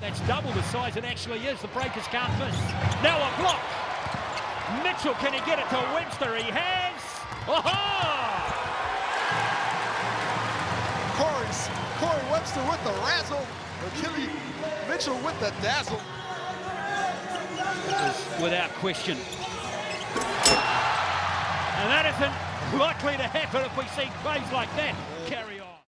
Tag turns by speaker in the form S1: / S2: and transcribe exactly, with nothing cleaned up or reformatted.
S1: That's double the size it actually is. The breakers can't miss. Now a block. Mitchell, can he get it to Webster? He has. Oh-ho!
S2: Corey's, Corey Webster with the razzle. Achille Mitchell with the dazzle.
S1: Without question. And that isn't likely to happen if we see plays like that carry